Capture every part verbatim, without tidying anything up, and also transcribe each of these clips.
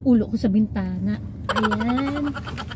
ulo ko sa bintana. Ayan.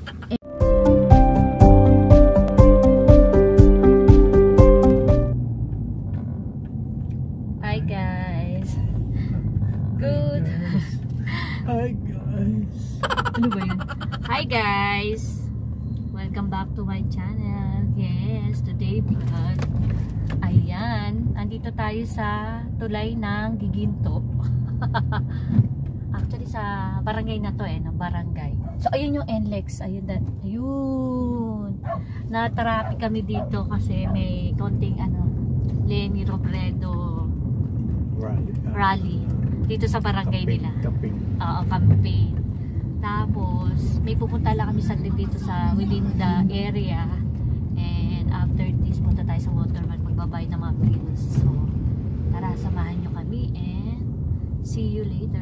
Hi guys. Good. Hi guys. Ano ba yun? Hi guys. Welcome back to my channel. Yes, today vlog. Ayan, andito tayo sa tulay ng Giginto. Actually sa barangay na to eh, no? Barangay. So ayun yung N L E X, ayun that. Ayun. Na-traffic kami dito kasi may konting ano, Leni Robredo Rally. rally dito sa barangay Campaign, nila. campaign. Oo, campaign. Tapos may pupunta lang kami saglit dito sa within the area. And after this, punta tayo sa Watermark magbabay ng mga bills. So, tara, samahan nyo kami and see you later.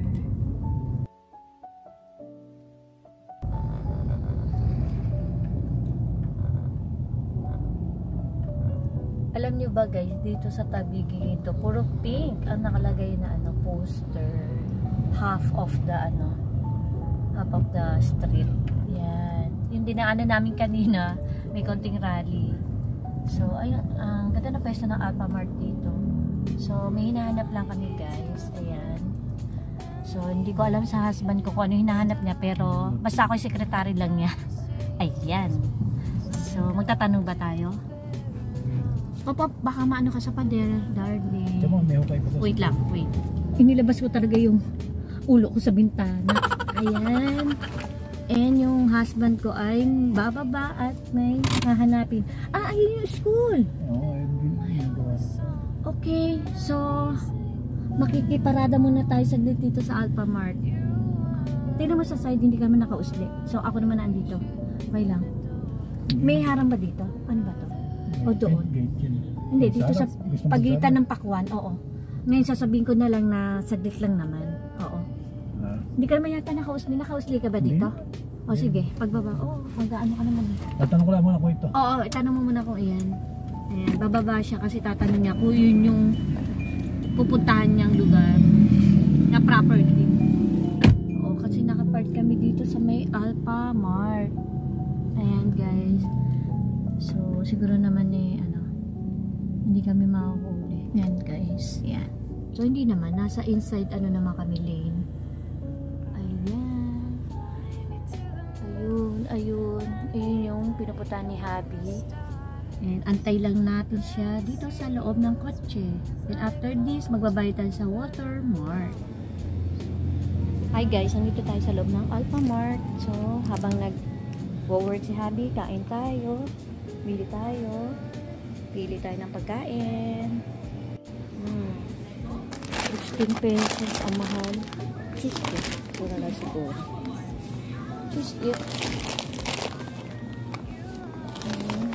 Alam nyo ba guys, dito sa tabi Giginto, puro pink ang nakalagay na ano, poster. Half of the ano, half of the street. Yan. Yung dinaanan namin kanina, may konting rally. So, ayun, ang ganda na pwesto ng Alphamart dito. So, may hinahanap lang kami guys. Ayan. So, hindi ko alam sa husband ko kung ano hinahanap niya, pero basta ako yung secretary lang niya. Ayan. So, magtatanong ba tayo? Opo, baka maano ka sa pader, darling. Wait lang, wait. Inilabas ko talaga yung ulo ko sa bintana. Ayan. And yung husband ko ay bababa at may hahanapin. Ah, ayun yung school. Okay, so makikiparada muna tayo saglit dito sa Alphamart. Tignan mo sa side, hindi kami nakausli. So ako naman nandito. Okay lang. May harang ba dito? Ano ba to? O doon? Hindi, dito sa pagitan ng Pakwan. Oo. Ngayon sasabihin ko na lang na saglit lang naman. Oo. Hindi ka naman yata nakausli. Nakausli ka ba dito? O sige, pagbaba. Oo, mag-ano ka naman. Tatanong ko lang muna kung ito. Oo, itanong mo muna kung iyan. Ayan, bababa siya kasi tatanong niya kung yun yung pupuntahan niyang lugar na property. Oo, kasi nakapark kami dito sa may Alphamart. Ayan guys. So, siguro naman eh, ano, hindi kami mahuhuli. Ayan guys, yan. So, hindi naman. Nasa inside, ano naman kami lane. Ayun, ayun, ayun yung pinupuntahan ni Habi. And antay lang natin siya dito sa loob ng kotse. And after this, magbabayad tayo sa Watermark. Hi guys, nandito tayo sa loob ng Alphamart. So, habang nag-work si Habi, kain tayo. Bili tayo. Pili tayo ng pagkain. Hmm. sixteen pesos ang mahal. sixteen. Pura lang siguro. Just it. Hmm.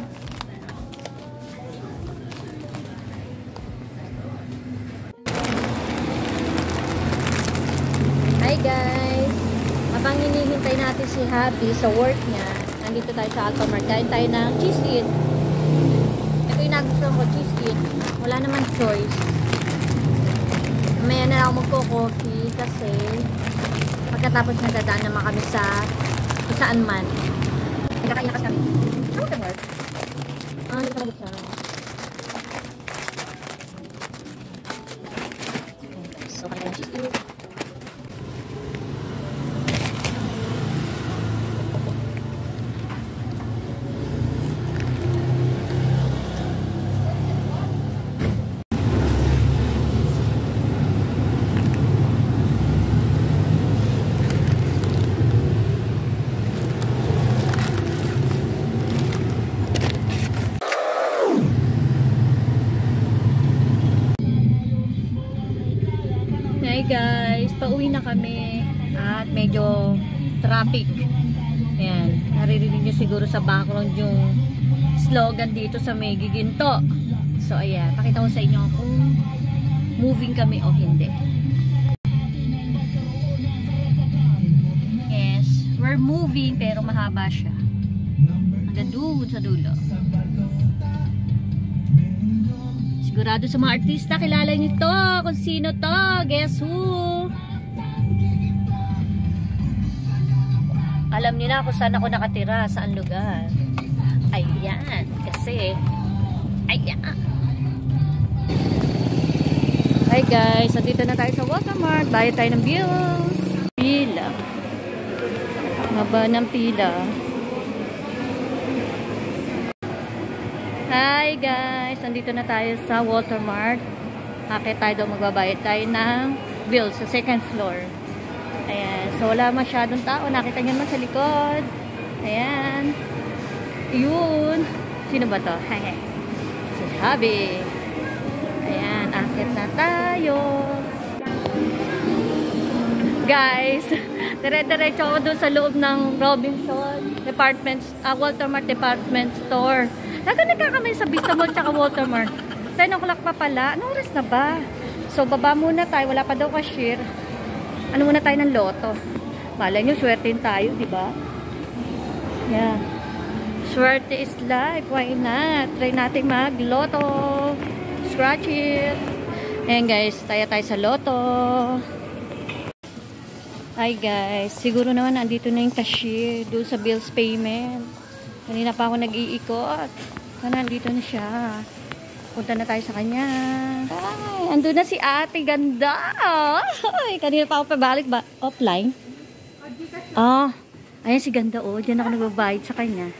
Hi guys! Habang hinihintay natin si Happy sa work niya, nandito tayo sa Alphamart. Kain tayo ng cheese it. Ito yung nagustuhan ko, cheese it. Wala naman choice. Mamaya na lang ako magko-coffee kasi pagkatapos nadadaan naman kami sa kung saan man. Nagkakaiyakas kami. Ano ka work? Ah, hindi ka nabuksan. So, kaya lang cheese it. Hi guys, pauwi na kami at medyo traffic. Ayan, naririnig nyo siguro sa background yung slogan dito sa may Giginto. So ayan, pakita ko sa inyo kung moving kami o hindi. Yes, we're moving pero mahaba siya. Hanggang doon sa dulo. Sigurado sa mga artista, kilala nyo to. Kung sino to. Guess who? alam niyo na kung saan ako nakatira, saan lugar. Ayan, kasi ayan. Hi guys, so dito na tayo sa Watermark. Bayad tayo ng bills. Pila. Maba ng pila. Hi guys, nandito na tayo sa Watermark. Akit tayo daw, magbabayad tayo ng bills sa second floor. Ayan, so wala masyadong tao. Nakita nyo naman sa likod. Ayan. Yun. Sino ba to? Hehe. Si Habi. Ayan, akit na tayo. Guys, dire-diretso ako doon sa loob ng Robinson Department, uh, Watermark Department Store. Laga nagkakamay sa Vista Mall tsaka Watermark. ten o'clock pa pala. Anong oras na ba? So, baba muna tayo. Wala pa daw cashier. Ano muna tayo ng loto. Malay nyo, swertein tayo, di ba? Yeah. Swerte is life. Why not? Try natin mag-loto. Scratch it. Ayan guys, tayo tayo sa loto. Hi guys. Siguro naman nandito na yung cashier doon sa bills payment. Kanina pa ako nag-iikot. So, nandito na siya. Punta na tayo sa kanya. Ay, andun na si ate. Ganda. Ay, kanina pa ako pabalik ba? Offline? Ah, ayan si ganda oh. Diyan ako nagbabayad sa kanya.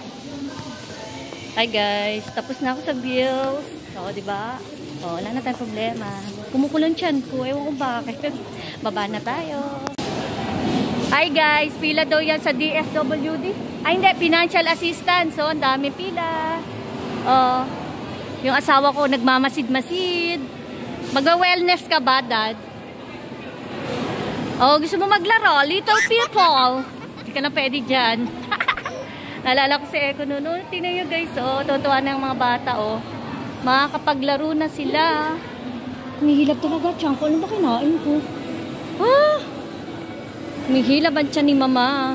Hi guys. Tapos na ako sa bills. So, diba? Oh, wala na tayong problema. Kumukulong tiyan ko. Ewan ko bakit. Baba na tayo. Hi guys. Pila daw yan sa D S W D. Ay, hindi. Financial assistance. So, ang dami pila. Oh. Yung asawa ko nagmamasid-masid. Magwa-wellness ka ba, Dad? Oh, gusto mo maglaro? Little people. Hindi ka na pwede dyan. Naalala ko si Eko noon. Tingnan nyo guys, oh. Tutuwa na yung mga bata, oh. Makakapaglaro na sila. Humihilab talaga tiyan ko. Ano ba kinain ko? Ah! Humihilab ang tiyan ni Mama.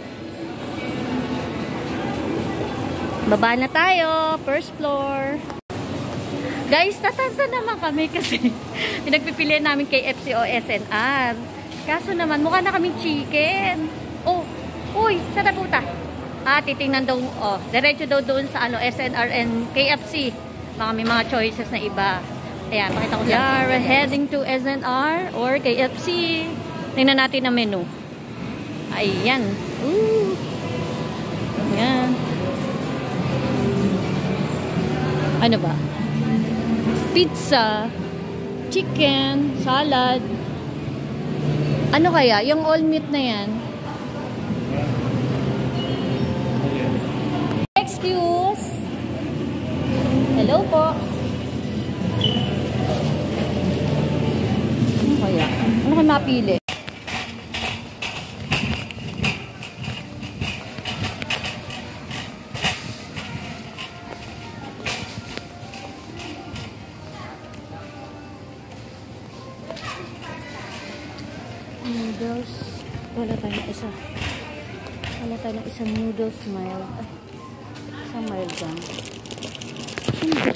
Baba na tayo. First floor. Guys, tatansa naman kami kasi pinagpipilian namin kay F C o S N R. Kaso naman, mukha na kaming chicken. Oh, uy, sa taputa. Ah, titingnan daw, oh, diretso daw doon sa ano, S N R and K F C. Baka may mga choices na iba. Ayan, pakita ko lang. Yeah, we're heading to S N R or K F C. Tingnan natin ang menu. Ayan. Ooh. Ayan. Ano ba? Pizza, chicken, salad. Ano kaya? Yung all meat na yan. Excuse. Hello po. Ano kaya? Ano kaya mapili? Noodles. Wala tayo na isa. Wala tayo na isang noodles mild. Ay, isang mild lang. Hindi.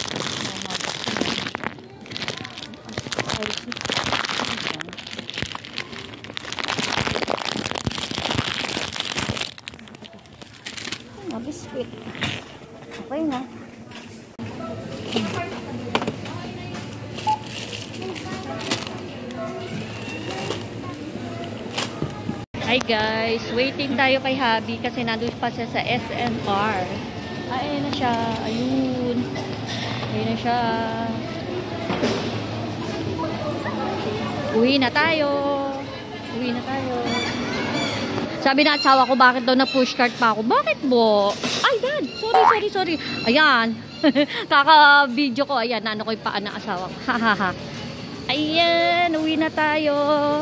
Ah, biscuit. Okay na. Hi guys, waiting tayo kay Habi kasi nandun pa siya sa S N R. Ay, ayun na siya. Ayun. Ayun na siya. Uwi na tayo. Uwi na tayo. Sabi na asawa ko, bakit daw na push cart pa ako? Bakit bo? Ay, Dad! Sorry, sorry, sorry. Ayan. Kaka-video ko. Ayan, ano ko yung paan ng asawa ko. Hahaha. Ayan, uwi na tayo.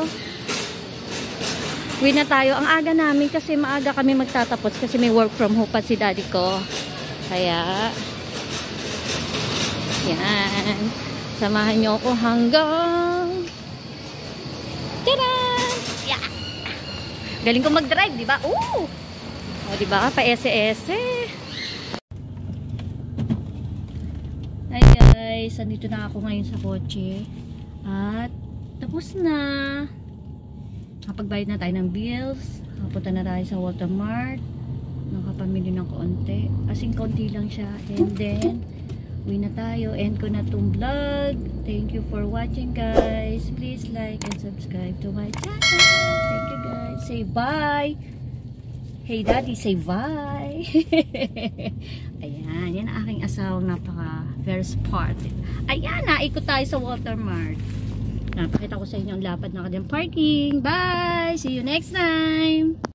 Uwi na tayo. Ang aga namin kasi maaga kami magtatapos kasi may work from home pa si daddy ko. Kaya, yan. Samahan nyo ako hanggang taran! Yeah! Galing ko mag-drive, di ba? Oo! O, di ba? Pa-ese-ese. Hi guys! Andito na ako ngayon sa kotse. At, tapos na. Kapagbayad na tayo ng bills. Kapunta na tayo sa Walmart. Nakapamili ng konti. Asing konti lang siya. And then, uwi na tayo. End ko na tong vlog. Thank you for watching, guys. Please like and subscribe to my channel. Thank you, guys. Say bye. Hey, Daddy, say bye. Ayan, yan ang aking asawang napaka very sporty. Ayan, naikot tayo sa Walmart. Napakita ko sa inyo ang lapad na kanilang parking. Bye! See you next time!